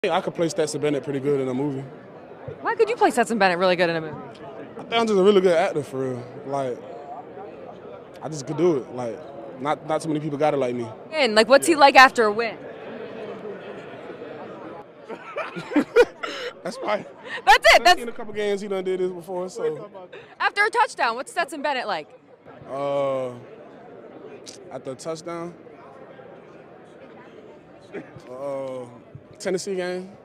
I could play Stetson Bennett pretty good in a movie. Why could you play Stetson Bennett really good in a movie? I think I'm just a really good actor for real. Like, I just could do it. Like, not too many people got it like me. And like, what's he like after a win? That's fine. That's it. I've seen a couple games he done did this before. So After a touchdown, what's Stetson Bennett like? after a touchdown, Tennessee game.